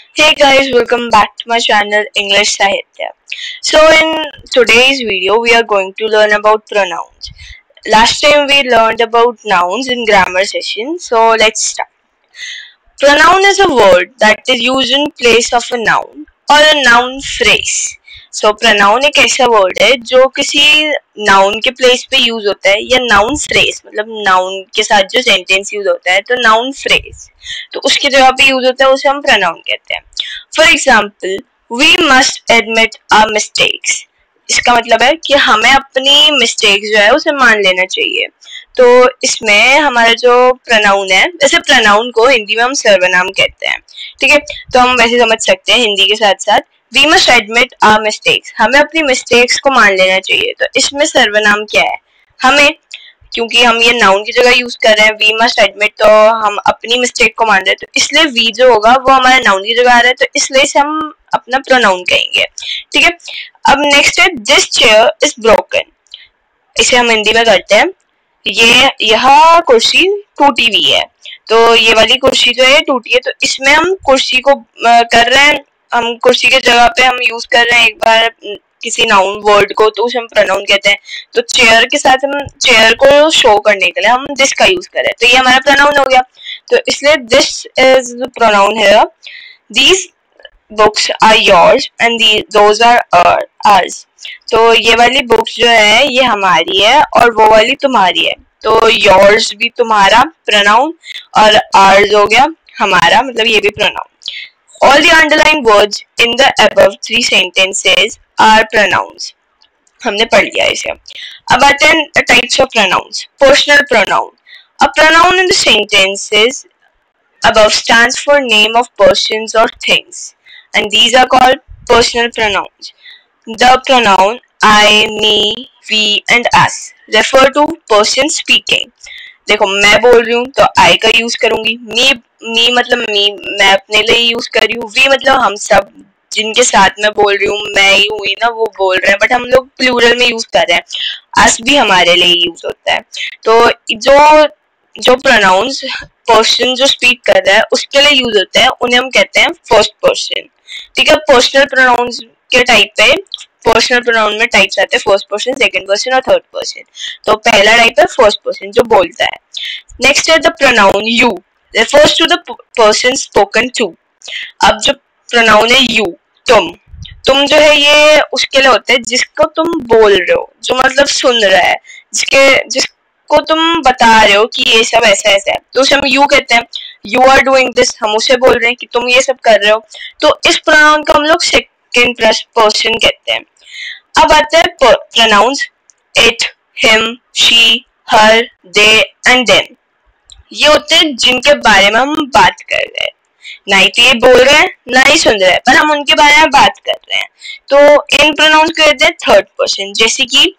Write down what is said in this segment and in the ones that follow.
Hey guys, welcome back to my channel English Sahitya. So in today's video we are going to learn about pronouns. Last time we learned about nouns in grammar session, so let's start. Pronoun is a word that is used in place of a noun or a noun phrase. So pronoun एक ऐसा word है जो किसी noun के place पे use होता है या noun phrase मतलब noun के साथ जो sentence use होता है तो noun phrase तो उसकी जगह पे use होता है उसे हम pronoun कहते हैं. For example, we must admit our mistakes. इसका मतलब है कि हमें अपनी मिस्टेक्स जो है उसे मान लेना चाहिए. तो इसमें हमारा जो प्रोनाउन है, वैसे प्रोनाउन को हिंदी में हम सर्वनाम कहते हैं, ठीक है. तो हम वैसे समझ सकते हैं हिंदी के साथ साथ we must admit our mistakes, हमें अपनी मिस्टेक्स को मान लेना चाहिए. तो इसमें सर्वनाम क्या है, हमें, क्योंकि हम ये नाउन की जगह यूज कर रहे हैं वी मस्ट एडमिट, तो हम अपनी मिस्टेक को मान रहे हैं, तो इसलिए वी जो होगा वो हमारा नाउन की जगह आ रहा है, तो इसलिए इसे हम अपना प्रोनाउन कहेंगे, ठीक है. अब नेक्स्ट है दिस चेयर इज ब्रोकन. इसे हम हिंदी में करते हैं यह कुर्सी टूटी हुई है. तो ये वाली कुर्सी जो है टूटी है, तो इसमें हम कुर्सी को कर रहे हैं, हम कुर्सी के जगह पे हम यूज कर रहे हैं एक बार किसी नाउन वर्ड को, तो उसे हम प्रोनाउन कहते हैं. तो चेयर के साथ हम चेयर को शो करने के लिए हम दिस का यूज कर रहे हैं, तो ये हमारा प्रोनाउन हो गया. तो इसलिए this is the pronoun here. These books are yours and those are ours. तो ये वाली बुक्स जो है ये हमारी है और वो वाली तुम्हारी है. तो योर्स भी तुम्हारा प्रोनाउन और आवर्स हो गया हमारा, मतलब ये भी pronoun. All the underlined words in the above three sentences are pronouns. हमने पढ़ लिया इसे. अब आते हैं types of pronouns. Personal pronoun. A pronoun in the sentences above stands for name of persons or things, and these are called personal pronouns. The pronoun I, me, we and us refer to person speaking. देखो मैं बोल रही हूँ तो आई का use करूंगी. मी मतलब मैं अपने लिए यूज कर रही हूँ. वी मतलब हम सब जिनके साथ मैं बोल रही हूँ, मैं ही हुई ना वो बोल रहे हैं, बट हम लोग प्लूरल में यूज कर रहे हैं. अस भी हमारे लिए यूज होता है. तो जो प्रोनाउंस पर्सन जो स्पीक कर रहा है उसके लिए यूज होता है, उन्हें हम कहते हैं फर्स्ट पर्सन, ठीक है. पर्सनल प्रोनाउंस के टाइप पे पर्सनल प्रोनाउन में टाइप्स आते हैं फर्स्ट पर्सन, सेकंड पर्सन और थर्ड पर्सन. तो पहला टाइप है फर्स्ट पर्सन जो बोलता है. नेक्स्ट है the pronoun you, refers to the person spoken to. अब जो प्रोनाउन है यू, तुम जो है ये उसके लिए होता है जिसको तुम बोल रहे हो, जो मतलब सुन रहा है, जिसको तुम बता रहे हो कि ये सब ऐसा ऐसा है, तो उसे हम यू कहते हैं. यू आर डूइंग दिस, हम उसे बोल रहे हैं कि तुम ये सब कर रहे हो, तो इस प्रोनाउन को हम लोग सेकंड पर्सन कहते हैं. अब आते हैं pronouns it, him, she, her, they and them. ये होते हैं जिनके बारे में हम बात कर रहे हैं, ना ही तो ये बोल रहे हैं ना ही सुन रहे हैं, पर हम उनके बारे में बात कर रहे हैं. तो इन प्रोनाउंस को कहते हैं थर्ड पर्सन. जैसे कि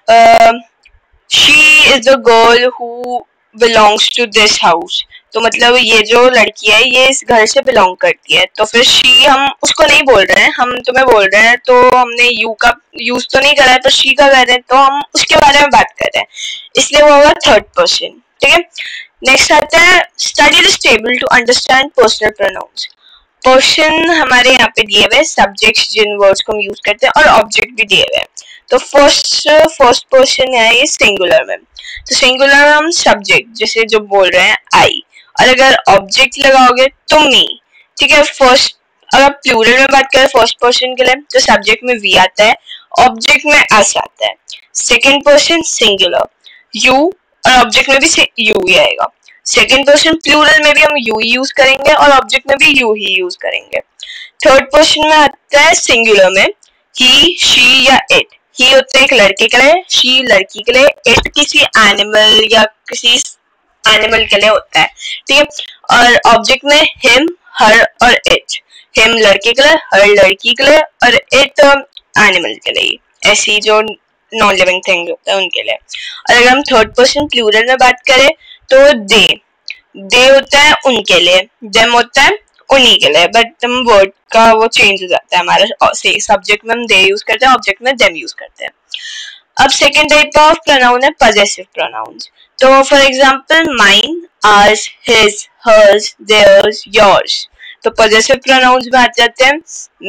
she is the girl who belongs to this house. तो मतलब ये जो लड़की है ये इस घर से बिलोंग करती है, तो फिर शी हम उसको नहीं बोल रहे हैं, हम तुम्हें बोल रहे हैं, तो हमने यू का यूज तो नहीं करा है पर शी का कर रहे हैं, तो हम उसके बारे में बात कर रहे हैं, इसलिए वो होगा थर्ड पर्सन, ठीक है. नेक्स्ट आता है study this table to understand personal pronouns. Person हमारे यहाँ पे दिए हुए सब्जेक्ट्स जिन वर्ड्स को हम यूज करते हैं और ऑब्जेक्ट भी दिए हुए हैं. तो फर्स्ट पर्सन है ये सिंगुलर में, तो सिंगुलर में हम सब्जेक्ट जैसे जो बोल रहे हैं आई, और अगर ऑब्जेक्ट लगाओगे तो मी, ठीक है. फर्स्ट अगर प्लूरल में बात करें फर्स्ट पर्सन के लिए तो सब्जेक्ट में वी आता है, ऑब्जेक्ट में अस आता है. सेकंड पर्सन सिंगुलर यू और ऑब्जेक्ट में भी यू ही आएगा. सेकंड पर्सन प्लूरल में भी हम यू ही यूज करेंगे और ऑब्जेक्ट में भी यू ही यूज करेंगे. थर्ड पर्सन में आता है सिंगुलर में ही, शी या इट. ही होता है एक लड़के के लिए, शी लड़की के लिए, इट किसी एनिमल या किसी एनिमल के लिए होता है, ठीक है. और ऑब्जेक्ट में हिम, हर और इट. हिम लड़के के लिए, हर लड़की के लिए और इट एनिमल के लिए, ऐसी जो नॉन लिविंग थिंग होता है उनके लिए. और अगर हम थर्ड पर्सन प्लूरल में बात करें तो दे होता है उनके लिए, देम होता है उन्हीं के लिए, बट हम वर्ड का वो चेंज हो जाता है हमारा. सब्जेक्ट में हम दे यूज करते हैं, ऑब्जेक्ट में देम यूज करते हैं. अब सेकेंड टाइप ऑफ प्रोनाउन है पजेसिव प्रोनाउंस. तो for example mine, ours, his, hers, theirs, yours. तो पॉजेसिव प्रोनाउंस में आ जाते हैं,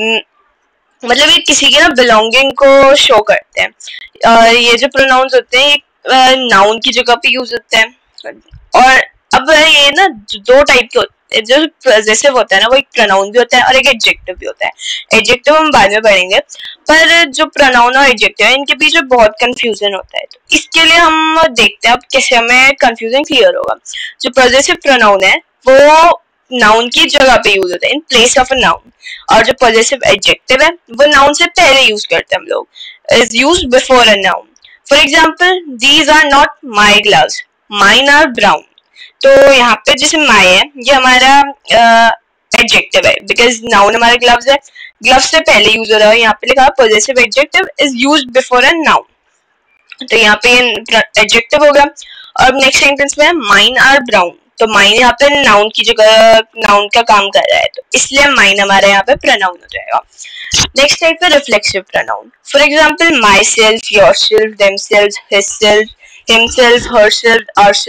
मतलब ये किसी की ना बिलोंगिंग को शो करते हैं। ये जो प्रोनाउंस होते हैं ये नाउन की जगह पे यूज होते हैं। और अब ये ना दो टाइप के होते हैं, जो पॉजेसिव होता है ना वो एक प्रोनाउन भी होता है और एक एडजेक्टिव भी होता है। एडजेक्टिव हम बाद में पढ़ेंगे, पर जो प्रोनाउन और एडजेक्टिव है इनके बीच में बहुत कंफ्यूजन होता है। तो इसके लिए हम देखते हैं अब कैसे हमें कंफ्यूजन क्लियर होगा। जो पॉजेसिव प्रोनाउन है वो नाउन की जगह पे यूज होता है, in place of a noun, और जो पॉजेसिव एडजेक्टिव है वो नाउन से पहले यूज करते हैं हम लोग, is used before a noun. For example, these are not my gloves, mine are brown. तो यहाँ पे जैसे माय है ये हमारा एडजेक्टिव है, बिकॉज नाउन हमारा ग्लव्स है, ग्लव्स से पहले यूज हो रहा है। यहाँ पे लिखा possessive adjective is used before a noun, तो यहाँ पे एडजेक्टिव होगा। और नेक्स्ट सेंटेंस में माइन आर ब्राउन, तो माइन यहाँ पे नाउन की जगह नाउन का काम कर रहा है, तो इसलिए माइन हमारे यहाँ पे प्रोनाउन हो जाएगा। नेक्स्ट टाइप है reflexive pronoun. For example, my self, your self, them self, his self, himself, herself,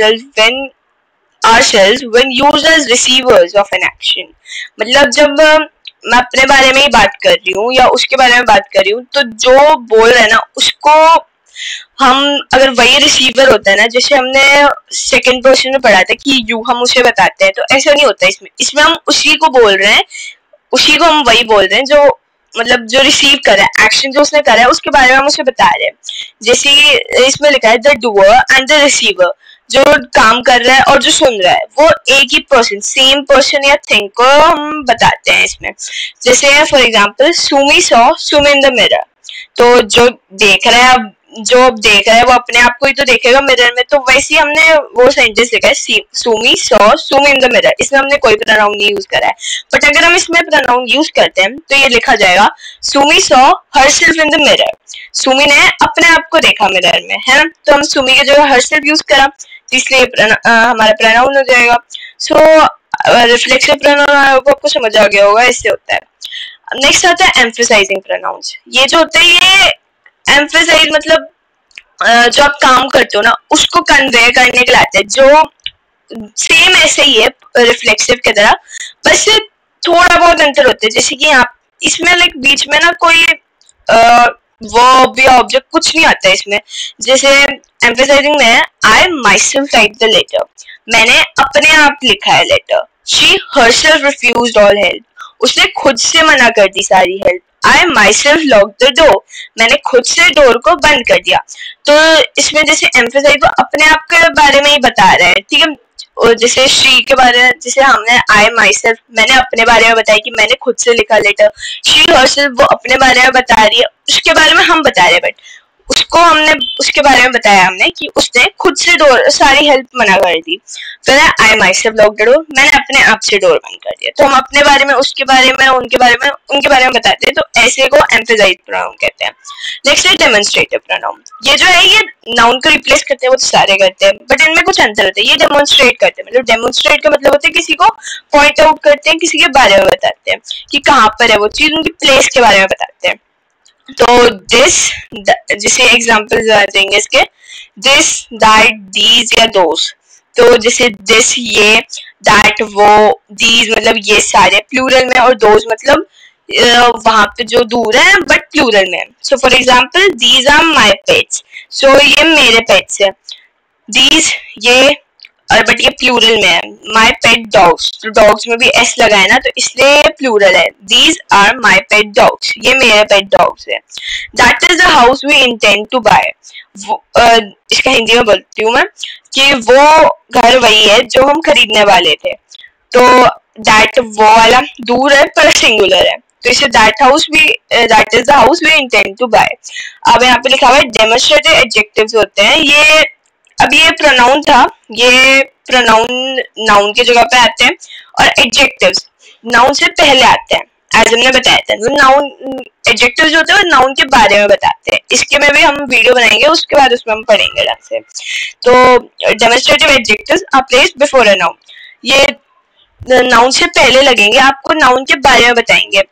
ourselves when used as receivers of an action। मतलब जब मैं अपने बारे में ही बात कर रही हूँ या उसके बारे में बात कर रही हूँ, तो जो बोल रहा है ना उसको हम, अगर वही रिसीवर होता है ना, जैसे हमने सेकंड पर्सन में पढ़ा था कि यू हम उसे बताते हैं, तो ऐसा नहीं होता इसमें हम उसी को बोल रहे हैं, उसी को हम वही बोल रहे हैं जो मतलब जो रिसीव कर रहा है, एक्शन जो उसने करा है उसके बारे में हम उसे बता रहे हैं। जैसे इसमें लिखा है the doer and the receiver, जो काम कर रहा है और जो सुन रहा है वो एक ही पर्सन, सेम पर्सन या थिंग को हम बताते हैं इसमें। जैसे for example, Sumi saw swim in the mirror, तो जो देख रहा है वो अपने आप को ही तो देखेगा मिरर में, तो वैसे ही हमने वो सेंटेंस लिखा है Sumi saw swim in the mirror, इसमें हमने कोई प्रोनाउन नहीं यूज करा है। बट अगर हम इसमें प्रोनाउन यूज करते हैं तो ये लिखा जाएगा Sumi saw herself in the mirror, Sumi ने अपने आप को देखा मिरर में, है ना, तो हम सुमी की जगह हरसेल्फ यूज करा, इसलिए हमारा प्रोनाउन हो जाएगा। सो रिफ्लेक्सिव प्रोनाउन आपको समझ आ गया होगा, इससे होता है। नेक्स्ट आता है एम्फसाइजिंग प्रोनाउंस। ये जो होता है ये एम्फसाइज मतलब जो आप काम करते हो ना उसको कन्वे करने के लिए आता है, जो सेम ऐसे ही है रिफ्लेक्सिव की तरह, बस थोड़ा बहुत अंतर होता है। जैसे कि यहाँ इसमें लाइक बीच में ना कोई वर्ब या ऑब्जेक्ट कुछ नहीं आता है इसमें। जैसे एम्फसाइजिंग में है I myself write the letter, मैंने अपने आप लिखा है letter. She herself refused all help, उसने खुद से मना कर दी सारी help. I myself locked the door, मैंने खुद से डोर को बंद कर दिया। तो इसमें जैसे एम्फसाइज वो अपने आप के बारे में ही बता रहा है, ठीक है। और जैसे शी के बारे में, जैसे हमने आई माइसेल्फ, मैंने अपने बारे में बताया कि मैंने खुद से लिखा लेटर। शी हरसेल्फ वो अपने बारे में बता रही है, उसके बारे में हम बता रहे हैं, बट उसको हमने उसके बारे में बताया हमने कि उसने खुद से डोर सारी हेल्प मना कर दी। फिर I myself locked the door, मैंने अपने आप से डोर बंद कर दिया। तो हम अपने बारे में, उसके बारे में, उनके बारे में बताते हैं, तो ऐसे को एम्फसाइज प्रोनाउन कहते हैं। नेक्स्ट है डेमोन्स्ट्रेटिव प्रोनाउन। ये जो है ये नाउन को रिप्लेस करते हैं, वो तो सारे करते हैं, बट इनमें कुछ अंतर होता है। ये डेमोन्स्ट्रेट करते हैं, मतलब डेमोन्स्ट्रेट का मतलब होता है किसी को पॉइंट आउट करते हैं, किसी के बारे में बताते हैं कि कहाँ पर है वो चीज, उनकी प्लेस के बारे में बताते हैं। तो दिस, जैसे एग्जांपल्स देंगे इसके, दिस, दैट, दीज या दोस। तो जैसे दिस ये, दैट वो, दीज मतलब ये सारे प्लूरल में, और दोस मतलब वहां पे जो दूर है बट प्लूरल में। So for example, these are my pets, so ये मेरे पेट्स है। दीज ये, और बट ये प्लूरल में है। माय पेट डॉग्स, तो डॉग्स में भी एस लगा है ना, तो इसलिए प्लूरल है। These are my pet dogs, ये मेरे पेट डॉग्स है। That is the house we intend to buy, इसका हिंदी में बोलती हूँ मैं कि वो घर वही है जो हम खरीदने वाले थे। तो दैट वो वाला दूर है पर सिंगुलर है, तो इसे that is the house we intend to buy. अब यहाँ पे लिखा हुआ है डेमोन्स्ट्रेटिव एडजेक्टिव्स होते हैं। ये अब ये प्रोनाउन था, ये प्रोनाउन नाउन की जगह पे आते हैं, और एडजेक्टिव्स नाउन से पहले आते हैं, एज हमने बताया था। तो नाउन एडजेक्टिव्स जो होते हैं नाउन के बारे में बताते हैं। इसके में भी हम वीडियो बनाएंगे, उसके बाद उसमें हम पढ़ेंगे ढंग से। तो demonstrative adjectives are placed before a noun, ये नाउन से पहले लगेंगे, आपको नाउन के बारे में बताएंगे।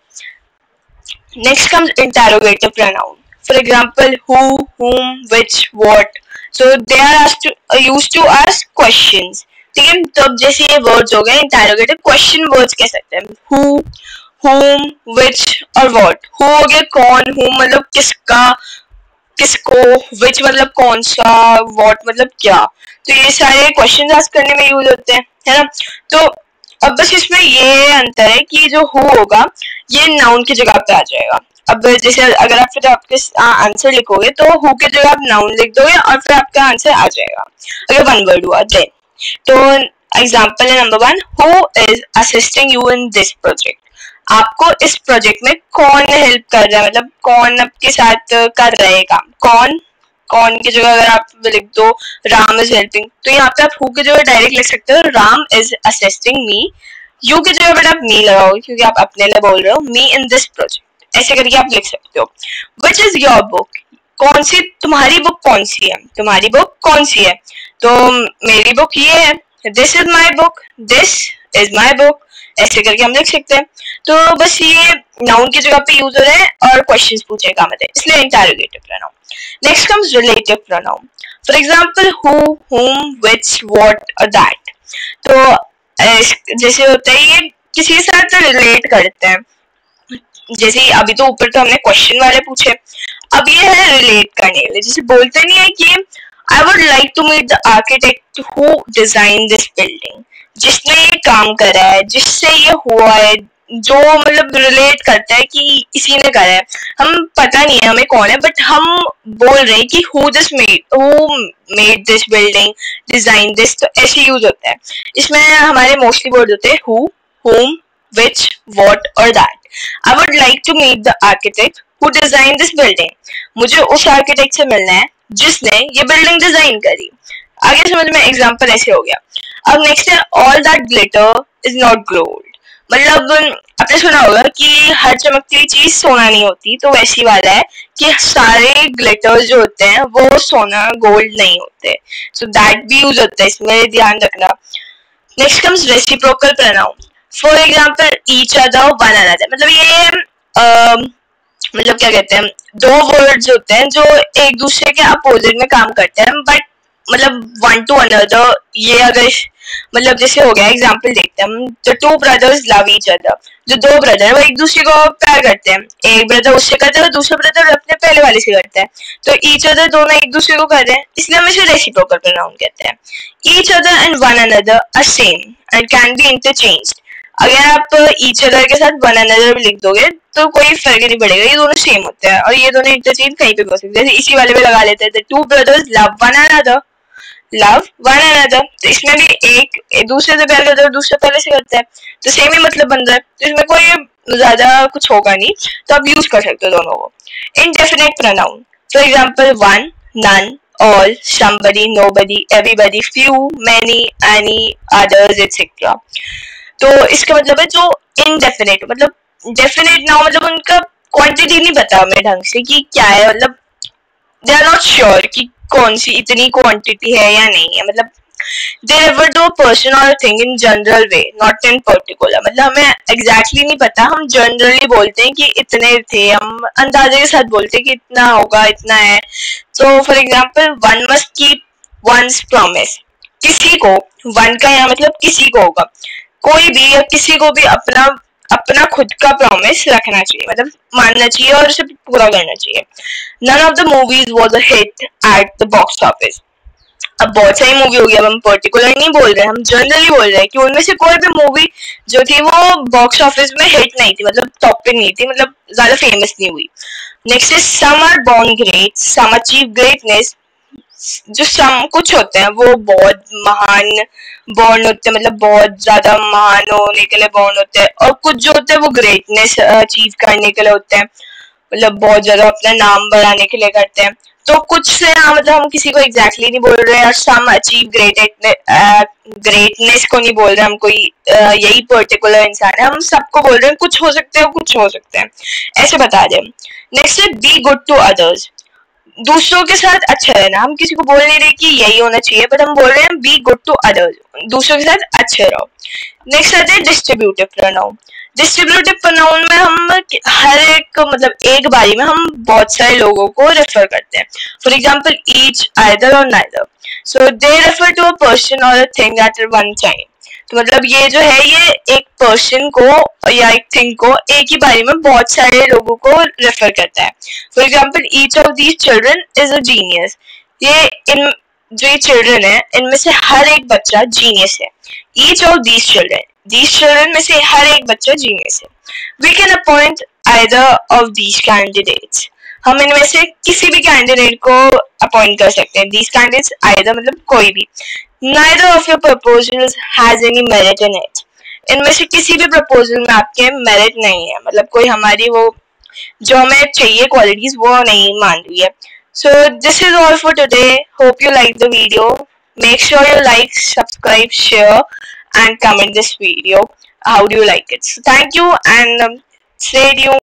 Next comes interrogative pronoun. For example, who, whom, which, what. So they are used to ask questions. ठीक है। तो अब जैसे ये वर्ड्स हो गए इंटरोगेटिव, क्वेश्चन वर्ड्स कह सकते हैं हु, whom, which और what। who हो गया कौन, whom मतलब किसका, किसको, which मतलब कौन सा, what मतलब क्या। तो ये सारे क्वेश्चन आस्क करने में यूज होते हैं, है ना। तो अब बस इसमें ये अंतर है कि जो who होगा ये नाउन की जगह पे आ जाएगा। अब जैसे अगर आप फिर आपके आंसर लिखोगे तो who की जगह आप नाउन लिख दोगे और फिर आपका आंसर आ जाएगा अगर वन वर्ड हुआ देन। तो एग्जांपल है number 1, who is assisting you in this project। आपको इस प्रोजेक्ट में कौन हेल्प कर रहा है, मतलब कौन आपके साथ कर रहा है काम। कौन की जगह अगर आप लिख दो राम इज हेल्पिंग, तो यहाँ पे आप हु की जगह डायरेक्ट लिख सकते हो Ram is assisting me. You की जगह पर आप मी लगाओगे क्योंकि आप अपने लिए बोल रहे हो, मी इन दिस प्रोजेक्ट, ऐसे करके आप लिख सकते हो। विच इज योर बुक, कौन सी तुम्हारी बुक कौन सी है, तुम्हारी बुक कौन सी है। तो मेरी बुक ये है, this is my book, this is my book, ऐसे करके हम लिख सकते हैं। तो बस ये नाउन की जगह पे यूज हो रहे हैं और क्वेश्चंस पूछे काम आते हैं, इसलिए interrogative pronoun. Next comes relative pronoun, for example who, whom, which, what और that। तो जैसे होता है ये किसी के साथ रिलेट करते हैं, जैसे अभी तो ऊपर तो हमने क्वेश्चन वाले पूछे, अब ये है रिलेट करने वाले। जैसे बोलते नहीं है कि I would like to meet the architect who design this building, जिसने ये काम करा है, जिससे ये हुआ है, जो मतलब रिलेट करता है कि इसी ने करा है। हम पता नहीं है हमें कौन है, बट हम बोल रहे हैं कि who made this building, design this, तो ऐसे यूज होता है। इसमें हमारे मोस्टली वर्ड होते हैं हु, whom, which, what और that। I would like to meet the architect who designed this building। मुझे उस आर्किटेक्ट से मिलना है जिसने ये बिल्डिंग डिजाइन करी। आगे समझ में एग्जांपल ऐसे हो गया। अब नेक्स्ट है all that glitter is not gold। मतलब आपने सुना होगा कि हर चमकती हुई चीज सोना नहीं होती, तो वैसी वाला है कि सारे ग्लिटर्स जो होते हैं वो सोना गोल्ड नहीं होते। सो दैट भी यूज होता है, इसमें ध्यान रखना। Next comes reciprocal pronoun, for example each other, one another. मतलब ये मतलब क्या कहते हैं, दो वर्ड्स होते हैं जो एक दूसरे के अपोजिट में काम करते हैं, बट मतलब वन टू अनदर। ये अगर मतलब जैसे हो गया एग्जांपल देखते हैं हम, the two brothers love each other. जो दो ब्रदर है वो एक दूसरे को प्यार करते हैं, एक ब्रदर उससे करता है और दूसरा ब्रदर अपने पहले वाले से करता है, तो ईच अदर दोनों एक दूसरे को कर रहे हैं, इसलिए हम इसे रेसिप्रोकल प्रोनाउन कहते हैं। Each other and one another are same and can be interchanged. अगर आप ईच अदर के साथ वन अनदर भी लिख दोगे तो कोई फर्क नहीं पड़ेगा, ये दोनों सेम होते हैं और ये दोनों इंटरचेंज कहीं पे भी हो सकते हैं। जैसे इसी वाले पे लगा लेते हैं, the two brothers love one another, love one another. तो इसमें भी एक दूसरे से प्यार करता है, दूसरा पहले से करता है, तो सेम ही मतलब बन रहा है, तो इसमें कोई ज्यादा कुछ होगा नहीं, तो आप यूज कर सकते हो दोनों को। Indefinite pronoun, for example one, none, all, somebody, nobody, everybody, few, many, any, others, etc। तो इसका मतलब है जो इनडेफिनेट, मतलब डेफिनेट ना हो, मतलब उनका क्वांटिटी नहीं पता हमें ढंग से कि क्या है, मतलब दे आर नॉट श्योर कि कौन सी इतनी क्वांटिटी है या नहीं है। मतलब they refer to a person और thing in general way, not in particular. मतलब हमें एग्जैक्टली नहीं पता, हम जनरली बोलते हैं कि इतने थे, हम अंदाजे के साथ बोलते हैं कि इतना होगा, इतना है। तो for example one must keep one's promise. किसी को, वन का यहाँ मतलब किसी को होगा, कोई भी या किसी को भी अपना खुद का प्रॉमिस रखना चाहिए, मतलब मानना चाहिए और उसे पूरा करना चाहिए। None of the movies was a hit at the box office. अब बहुत सारी मूवी होगी, अब हम पर्टिकुलर नहीं बोल रहे हैं, हम जनरली बोल रहे हैं कि उनमें से कोई भी मूवी जो थी वो बॉक्स ऑफिस में हिट नहीं थी, मतलब टॉप पे नहीं थी, मतलब ज्यादा फेमस नहीं हुई। Next is some are born great, some achieve greatness. जो सम कुछ होते हैं वो बहुत महान बॉर्न होते हैं, मतलब बहुत ज्यादा महान होने के लिए बॉर्न होते हैं, और कुछ जो होते हैं वो ग्रेटनेस अचीव करने के लिए होते हैं, मतलब बहुत ज्यादा अपना नाम बढ़ाने के लिए करते हैं। तो कुछ से मतलब हम किसी को एग्जैक्टली नहीं बोल रहे हैं, और सम अचीव ग्रेटनेस को नहीं बोल रहे हम कोई यही पर्टिकुलर इंसान है, हम सबको बोल रहे हैं कुछ हो सकते हैं, कुछ हो सकते हैं, ऐसे बता दें। नेक्स्ट है बी गुड टू अदर्स, दूसरों के साथ अच्छा रहना। हम किसी को बोल नहीं रहे कि यही होना चाहिए, बट हम बोल रहे हैं बी गुड टू अदर्स, दूसरों के साथ अच्छे रहो। नेक्स्ट आते हैं डिस्ट्रीब्यूटिव प्रोनाउन। डिस्ट्रीब्यूटिव प्रोनाउन में हम हर एक मतलब एक बारी में हम बहुत सारे लोगों को रेफर करते हैं। फॉर एग्जांपल ईच, आइदर और neither. So they refer to a person or a thing at one time. तो मतलब ये जो है ये एक पर्सन को या एक थिंग को एक ही बारे में बहुत सारे लोगों को रेफर करता है. For example each of these children is a genius. ये इन जो ये चिल्ड्रन है इनमें से हर एक बच्चा जीनियस है. ईच ऑफ दीज चिल्ड्रन में से हर एक बच्चा जीनियस है. We can appoint either of these candidates. हम इनमें से किसी भी कैंडिडेट को अपॉइंट कर सकते हैं. दीज कैंडिडेट्स आइदर मतलब कोई भी. Neither of your proposals has any merit in it. इनमें से किसी भी प्रपोजल में आपके मेरिट नहीं है, मतलब कोई हमारी वो जो हमें चाहिए क्वालिटीज वो नहीं मान रही है. So this is all for today. Hope you like the video. Make sure you like, subscribe, share and comment this video. How do you like it? So thank you and stay tuned.